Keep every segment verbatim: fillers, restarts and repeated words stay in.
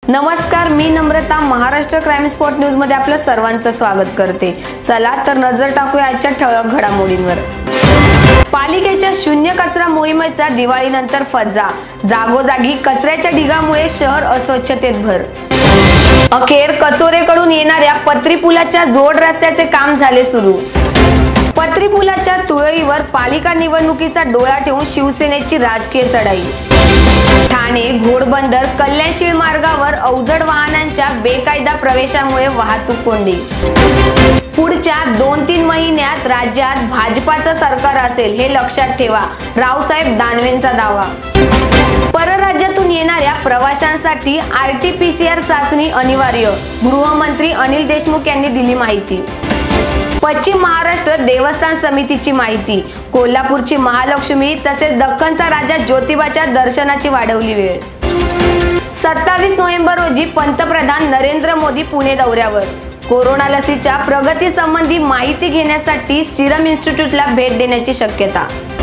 नमस्कार, मी Namrata Maharashtra crime spot news मध्ये आपलं सर्वांचं स्वागत करते। चला तर नजर टाकूया आजच्या ठळक घडामोडींवर। पालिकेच्या शून्य कचरा मोहिमेचा दिवाळीनंतर फज्जा, जागोजागी कचऱ्याच्या ढिगामुळे शहर अस्वच्छतेत भर। अखेर कचोरेकडून येणाऱ्या पत्री पुलाच्या जोड रस्त्याचे काम झाले सुरू। पत्री पुलाच्या तुळईवर पालिका निवडणुकीचा डोळा ठेवून शिवसेनेची राजकीय चढाई। ठाणे घोडबंदर कल्याणशीळ मार्गावर अवजड वाहनांच्या बेकायदा प्रवेशामुळे वाहतूक कोंडी। पुढच्या दोन तीन महिन्यात राज्यात भाजपाचं सरकार असेल हे लक्षात ठेवा, रावसाहेब दानवेंचा दावा। परराज्यातून येणाऱ्या प्रवाशांसाठी R T P C R चाचणी अनिवार्य, गृहमंत्री अनिल देशमुख यांनी दिली माहिती। पश्चिम महाराष्ट्र देवस्थान समितीची माहिती, कोल्हापूरची महालक्ष्मी तसेच दक्खनचा राजा ज्योतिबाच्या दर्शनाची वाढवली वेळ। सत्तावीस नोव्हेंबर रोजी पंतप्रधान नरेंद्र मोदी पुणे दौऱ्यावर। कोरोना लसीच्या प्रगती संबंधी माहिती घेण्यासाठी सिरम इन्स्टिट्यूटला भेट देण्याची शक्यता।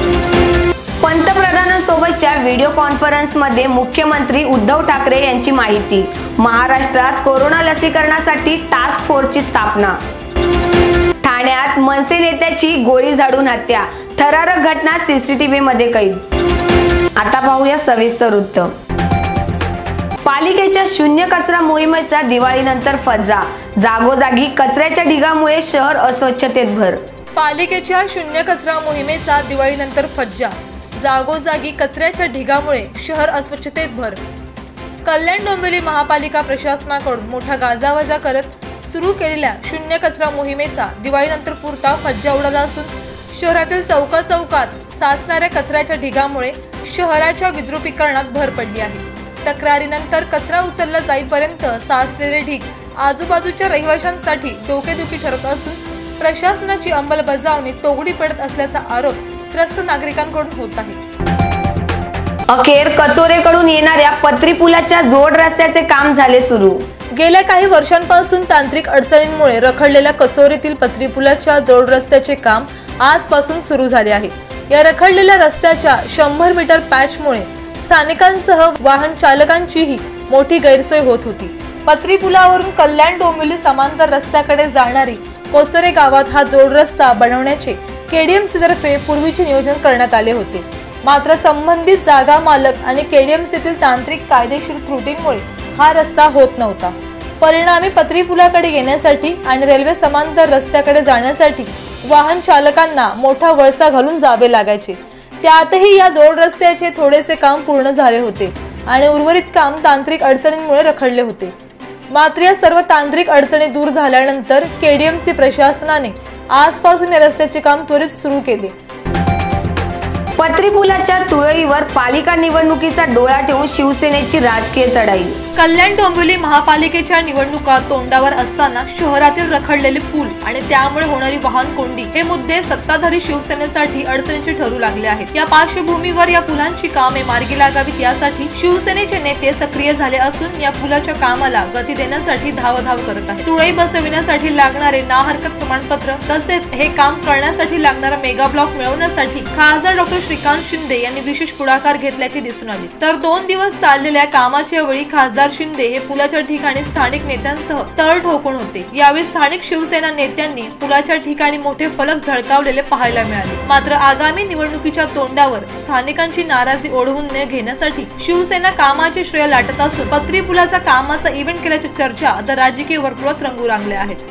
पंतप्रधानांसोबतच्या व्हिडिओ कॉन्फरन्समध्ये मुख्यमंत्री उद्धव ठाकरे यांची माहिती। महाराष्ट्रात कोरोना लसीकरणासाठी टास्क फोर्सची स्थापना। ठाण्यात मनसे नेत्याची गोळी झाडून हत्या, थरारक घटना सीसीटीव्ही मध्ये कैद। आता पाहूया सविस्तर वृत्त। पालिकेच्या शून्य कचरा मोहिमेचा दिवाळीनंतर फज्जा, जागोजागी कचऱ्याच्या ढिगामुळे शहर अस्वच्छतेत भर। पालिकेच्या शून्य कचरा मोहिमेचा दिवाळीनंतर फज्जा, जागोजागी कचऱ्याच्या ढिगामुळे शहर अस्वच्छतेत भर। कल्याण डोंबिवली महापालिका प्रशासनाकडून मोठा गाजावाजा करत सुरू केलेल्या शून्य कचरा मोहिमेचा दिवाळीनंतर पुरता फज्जा उडाला असून शहरातील चौका चौकात साचणाऱ्या कचऱ्याच्या ढिगामुळे शहराच्या विद्रुपीकरणात भर पडली आहे। तक्रारीनंतर कचरा उचलला जाईपर्यंत साचलेले ढीग आजूबाजूच्या रहिवाशांसाठी डोकेदुखी ठरत असून प्रशासनाची अंमलबजावणी तोगडी पडत असल्याचा आरोप त्रस्त नागरिकांकडून होत आहे। अखेर कचोरेकडून येणाऱ्या पत्री पुलाच्या जोड रस्त्याचे काम झाले सुरू। गेल्या काही वर्षांपासून तांत्रिक अडचणींमुळे रखडलेल्या कचोरीतील पत्री पुलाच्या जोड रस्त्याचे काम आजपासून सुरू झाले आहे। या रखडलेल्या रस्त्याच्या शंभर मीटर पॅचमुळे स्थानिकांसह वाहन चालकांचीही मोठी गैरसोय होत होती। पत्री पुलावरून कल्याण डोंबिवली समांतर रस्त्याकडे जाणारी कोचोरे गावात हा जोड रस्ता बनवण्याचे केडीएमसी तर्फे पूर्वीचे नियोजन करण्यात आले होते। मात्र संबंधित जागा मालक आणि केडीएमसीतील तांत्रिक कायदेशीर त्रुटींमुळे हा रस्ता होत नव्हता। परिणामी पत्री पुलाकडे येण्यासाठी आणि रेल्वे समांतर रस्त्याकडे जाण्यासाठी वाहन चालकांना मोठा वळसा घालून जावे लागायचे। त्यातही या जोड रस्त्याचे थोडेसे काम पूर्ण झाले होते आणि उर्वरित काम तांत्रिक अडचणींमुळे रखडले होते। मात्र या सर्व तांत्रिक अडचणी दूर झाल्यानंतर केडीएमसी प्रशासनाने आजपासून या रस्त्याचे काम त्वरित सुरू केले। पत्री पुलाच्या तुळईवर पालिका निवडणुकीचा डोळा ठेवून शिवसेनेची राजकीय चढाई। कल्याण डोंबिवली महापालिकेच्या निवडणुका तोंडावर असताना शहरातील रखडलेले पूल आणि त्यामुळे होणारी वाहन कोंडी हे मुद्दे सत्ताधारी शिवसेनेसाठी अडचणीचे ठरू लागले आहेत। या पार्श्वभूमीवर या पुलांची कामे मार्गी लागावीत यासाठी शिवसेनेचे नेते सक्रिय झाले असून या पुलाच्या कामाला गती देण्यासाठी धावधाव करत आहेत। तुळई बसविण्यासाठी लागणारे ना हरकत प्रमाणपत्र तसेच हे काम करण्यासाठी लागणारा मेगा ब्लॉक मिळवण्यासाठी खासदार डॉक्टर श्रीकांत शिंदे यांनी विशेष पुढाकार घेतल्याचे दिसून आले। तर दोन दिवस चाललेल्या कामाच्या वेळी खासदार शिंदे हे पुलाच्या ठिकाणी स्थानिक नेत्यांसह तळ ठोकून होते। यावेळी स्थानिक शिवसेना नेत्यांनी पुलाच्या ठिकाणी मोठे फलक झळकावलेले पाहायला मिळाले। मात्र आगामी निवडणुकीच्या तोंडावर स्थानिकांची नाराजी ओढवून न घेण्यासाठी शिवसेना कामाचे श्रेय लाटत असून पत्री पुलाचा कामाचा इव्हेंट केल्याची चर्चा आता राजकीय वर्तुळात रंगू लागल्या आहेत।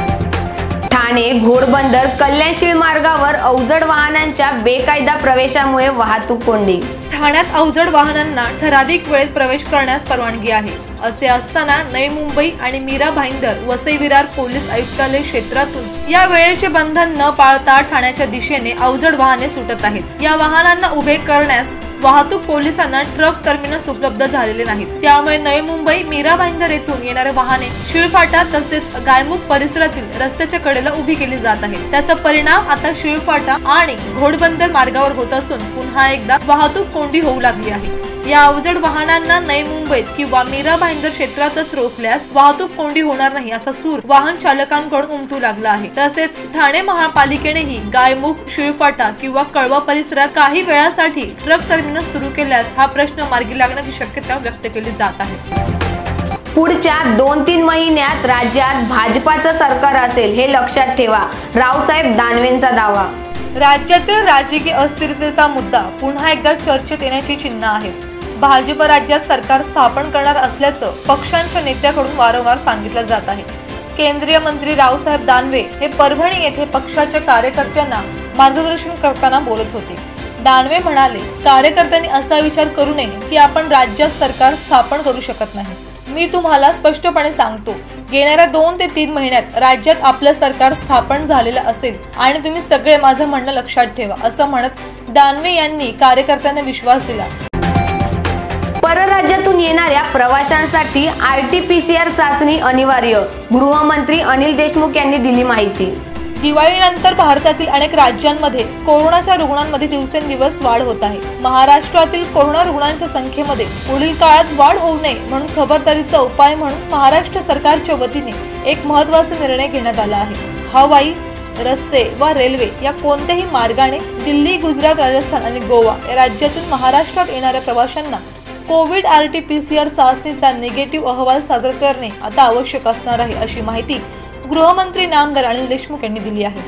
ठाणे घोडबंदर कल्याणशीळ मार्गावर अवजड वाहनांच्या बेकायदा प्रवेशामुळे वाहतूक कोंडी। ठाण्यात अवजड वाहनांना ठराविक वेळेत प्रवेश करण्यास परवानगी आहे। असे असताना नवी मुंबई आणि मीरा भाईंदर वसई विरार पोलीस आयुक्तालय क्षेत्रातून या वेळेचे बंधन न पाळता ठाण्याच्या दिशेने अवजड वाहने सुटत आहेत। या वाहनांना उभे करण्यास वाहतूक पोलिसांना ट्रक टर्मिनस उपलब्ध झालेले नाहीत। त्यामुळे नवी मुंबई मीरा भाईंदर येथून येणारे वाहने शिळफाटा तसेच गायमुख परिसरातील रस्त्याच्या कडेला उभी केली जात आहेत। त्याचा परिणाम आता शिळफाटा आणि घोडबंदर मार्गावर होत असून पुन्हा एकदा वाहतूक कोंडी होऊ लागली आहे। या अवजड वाहनांना नवी मुंबईत किंवा मीरा भाईंदर क्षेत्रातच रोखल्यास वाहतूक कोंडी होणार नाही असा सूर वाहन चालकांकडून उमटू लागला आहे। तसेच ठाणे महापालिकेनेही गायमुख शिळफाटा किंवा कळवा परिसरात काही वेळासाठी ट्रक टर्मिनस सुरू केल्यास हा प्रश्न मार्गी लागण्याची शक्यता व्यक्त केली जात आहे। पुढच्या दोन तीन महिन्यात राज्यात भाजपाचं सरकार असेल हे लक्षात ठेवा, रावसाहेब दानवेंचा दावा. राज्यातील राजकीय अस्थिरतेचा मुद्दा पुन्हा एकदा चर्चेत येण्याची चिन्ह आहेत. भाजप राज्यात सरकार स्थापन करणार असल्याचं पक्षांच्या नेत्याकडून वारंवार सांगितलं जात आहे. केंद्रीय मंत्री रावसाहेब दानवे हे परभणी येथे पक्षाच्या कार्यकर्त्यांना मार्गदर्शन करताना बोलत होते. दानवे म्हणाले, कार्यकर्त्यांनी असा विचार करू नये की आपण राज्यात सरकार स्थापन करू शकत नाही. मी तुम्हाला स्पष्टपणे सांगतो, येणाऱ्या दोन ते तीन महिन्यात राज्यात आपलं सरकार स्थापन झालेलं असेल आणि तुम्ही सगळे माझं म्हणणं लक्षात ठेवा, असं म्हणत दानवे यांनी कार्यकर्त्यांना विश्वास दिला. परराज्यातून येणाऱ्या प्रवाशांसाठी R T P C R चाचणी अनिवार्य, गृहमंत्री अनिल देशमुख यांनी दिली माहिती. दिवाळीनंतर भारतातील अनेक राज्यांमध्ये कोरोनाच्या रुग्णांमध्ये दिवसेंदिवस वाढ होत आहे. महाराष्ट्रातील कोरोना रुग्णांच्या संख्येमध्ये पुढील काळात वाढ होऊ नये म्हणून खबरदारीचा उपाय म्हणून महाराष्ट्र सरकारच्या वतीने एक महत्त्वाचा निर्णय घेण्यात आला आहे. हवाई, रस्ते व रेल्वे या कोणत्याही मार्गाने दिल्ली, गुजरात, राजस्थान आणि गोवा या राज्यातून महाराष्ट्रात येणाऱ्या प्रवाशांना Covid R T P C R चाचणीचा निगेटिव्ह अहवाल सादर करणे आता आवश्यक असणार आहे, अशी माहिती गृहमंत्री नामदार अनिल देशमुख यांनी दिली आहे.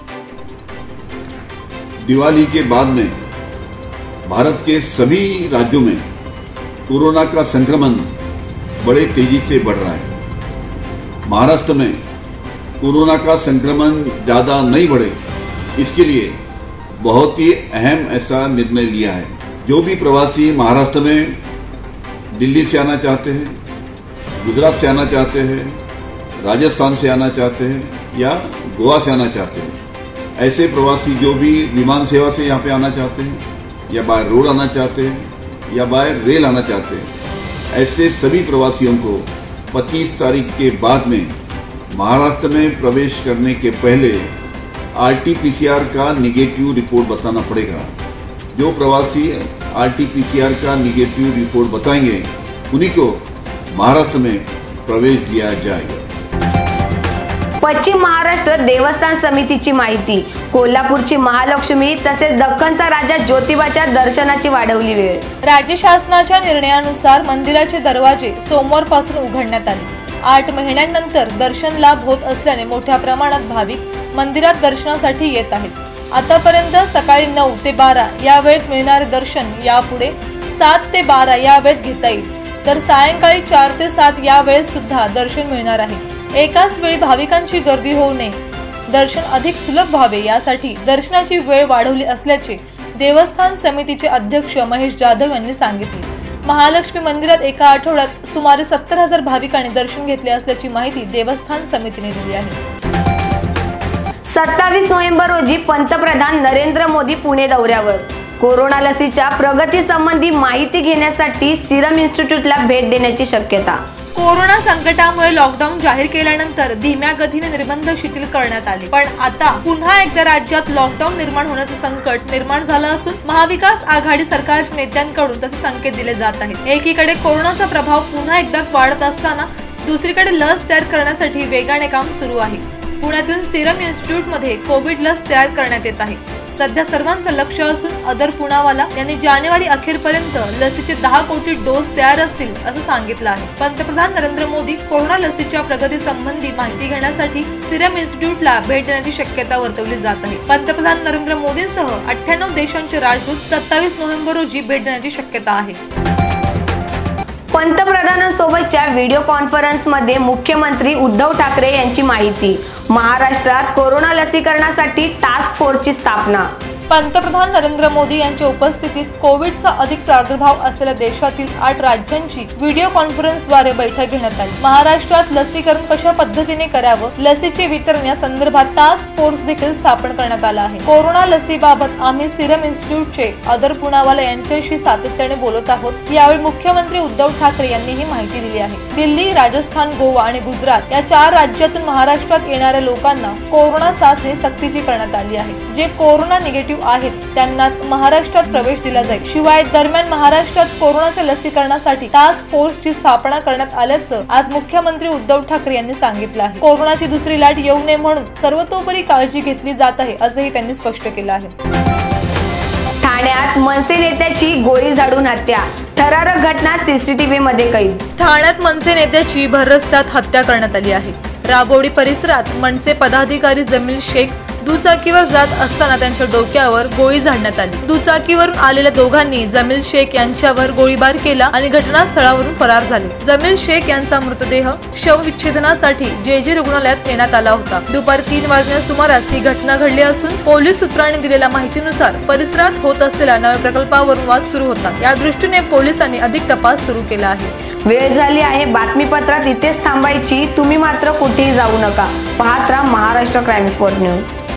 दिवाली के बाद में भारत के सभी राज्यों में कोरोना का संक्रमण बड़े तेजी से बढ़ रहा है. महाराष्ट्र में कोरोना का संक्रमण ज्यादा नहीं बढ़े, इसके लिए बहुत ही अहम ऐसा निर्णय लिया है. जो भी प्रवासी महाराष्ट्र में दिल्ली से आना चाहते हैं, गुजरात से आना चाहते हैं, राजस्थान से आना चाहते हैं या गोवा से आना चाहते हैं, ऐसे प्रवासी जो भी विमान सेवा से यहाँ पे आना चाहते हैं या बाय रोड आना चाहते हैं या बाय रेल आना चाहते हैं, ऐसे सभी प्रवासियों को पच्चीस तारीख के बाद में महाराष्ट्र में प्रवेश करने के पहले R T P C R का निगेटिव रिपोर्ट बताना पड़ेगा. जो प्रवासी R T P C R का निगेटिव रिपोर्ट बताएंगे उन्हीं को महाराष्ट्र में प्रवेश दिया जाएगा. पश्चिम महाराष्ट्र देवस्थान समितीची माहिती. कोल्हापूरची महालक्ष्मी तसेच दख्खनचा राजा ज्योतिबाच्या दर्शनाची वाढवली वेळ. राज्य शासनाच्या निर्णयानुसार मंदिराचे दरवाजे सोमवारपासून उघडण्यात आले. आठ महिन्यांनंतर दर्शन लाभ होत असल्याने मोठ्या प्रमाणात भाविक मंदिरात दर्शनासाठी येत आहेत. आतापर्यंत सकाळी नऊ ते बारा या वेळेत मिळणारे दर्शन यापुढे सात ते बारा या वेळेत घेता येईल, तर सायंकाळी चार ते सात या वेळेत सुद्धा दर्शन मिळणार आहे. एकाच वेळी भाविकांची गर्दी होऊ नये, दर्शन अधिक सुलभ व्हावे यासाठी दर्शनाची वेळ वाढवली असल्याचे देवस्थान समितीचे अध्यक्ष महेश जाधव यांनी सांगितले. महालक्ष्मी मंदिरात एका आठवड्यात सुमारे सत्तर हजार भाविकांनी दर्शन घेतले असल्याची माहिती देवस्थान समितीने दिली आहे. सत्तावीस नोव्हेंबर रोजी पंतप्रधान नरेंद्र मोदी पुणे दौऱ्यावर. कोरोना लसीच्या प्रगती संबंधी माहिती घेण्यासाठी सिरम इन्स्टिट्यूटला भेट देण्याची शक्यता. कोरोना संकटामुळे लॉकडाऊन जाहीर केल्यानंतर धीम्या गतीने निर्बंध शिथिल करण्यात आले, पण आता पुन्हा एकदा राज्यात लॉकडाऊन निर्माण होण्याचे संकट निर्माण झालं असून महाविकास आघाडी सरकारच्या नेत्यांकडून तसे संकेत दिले जात आहेत. एकीकडे कोरोनाचा प्रभाव पुन्हा एकदा वाढत असताना दुसरीकडे लस तयार करण्यासाठी वेगाने काम सुरू आहे. पुण्यातील सिरम इन्स्टिट्यूट मध्ये कोविड लस तयार करण्यात येत आहे. सध्या सर्वांचं लक्ष असून अदर पुनावाला यांनी जानेवारी अखेरपर्यंत लसीचे दहा कोटी डोस तयार असतील असं सांगितलं आहे. पंतप्रधान नरेंद्र मोदी कोरोना लसीच्या प्रगती संबंधी माहिती घेण्यासाठी सिरम इन्स्टिट्यूटला भेट देण्याची शक्यता वर्तवली जात आहे. पंतप्रधान नरेंद्र मोदींसह अठ्ठ्याण्णव देशांचे राजदूत सत्तावीस नोव्हेंबर रोजी भेट देण्याची शक्यता आहे. पंतप्रधानांसोबतच्या व्हिडिओ कॉन्फरन्समध्ये मुख्यमंत्री उद्धव ठाकरे यांची माहिती. महाराष्ट्रात कोरोना लसीकरणासाठी टास्क फोर्सची स्थापना. पंतप्रधान नरेंद्र मोदी यांच्या उपस्थितीत कोविडचा अधिक प्रादुर्भाव असलेल्या देशातील आठ राज्यांची व्हिडिओ कॉन्फरन्सद्वारे बैठक घेण्यात आली. महाराष्ट्रात लसीकरण कशा पद्धतीने करावं, लसीचे वितरण या संदर्भात टास्क फोर्स देखील स्थापन करण्यात आला आहे. कोरोना लसीबाबत आम्ही सिरम इन्स्टिट्यूटचे अदर पुनावाला यांच्याशी सातत्याने बोलत आहोत. यावेळी मुख्यमंत्री उद्धव ठाकरे यांनी ही माहिती दिली आहे. दिल्ली, राजस्थान, गोवा आणि गुजरात या चार राज्यातून महाराष्ट्रात येणाऱ्या लोकांना कोरोना चाचणी सक्तीची करण्यात आली आहे. जे कोरोना निगेटिव्ह आहेत त्यांनाच महाराष्ट्रात प्रवेश दिला जाईल. शिवाय दरम्यान महाराष्ट्रात कोरोनाच्या लसीकरणासाठी टास्क फोर्सची स्थापना करण्यात आल्याचं आज मुख्यमंत्री उद्धव ठाकरे यांनी सांगितलं आहे. कोरोनाची दुसरी लाट येऊ नये म्हणून सर्वतोपरी काळजी घेतली जात आहे असंही त्यांनी स्पष्ट केलं आहे. ठाण्यात मनसे नेत्याची गोळी झाडून हत्या, थरारक घटना सीसीटीव्ही मध्ये कैद। ठाण्यात मनसे नेत्याची भर रस्त्यात हत्या करण्यात आली आहे। राबोडी परिसरात मनसे पदाधिकारी जमील शेख दुचाकीवर जात असताना त्यांच्या डोक्यावर गोळी झाडण्यात आली। दुचाकीवरून आलेल्या दोघांनी जमील शेख यांच्यावर गोळीबार केला आणि घटनास्थळावरून फरार झाले। जमील शेख यांचा मृतदेह शवविच्छेदनासाठी जे जे रुग्णालयात नेण्यात आला होता। दुपारी तीन वाजण्याच्या सुमारास ही घटना घडली असून पोलीस सूत्रांनी दिलेल्या माहितीनुसार परिसरात होत असलेल्या नव्या प्रकल्पावरून वाद सुरू होता। या दृष्टीने पोलिसांनी अधिक तपास सुरू केला आहे। वेळ झाली आहे बातमीपत्रात इथेच थांबायची, तुम्ही मात्र कुठेही जाऊ नका। पाहत राहा महाराष्ट्र क्राईम स्पॉट न्यूज।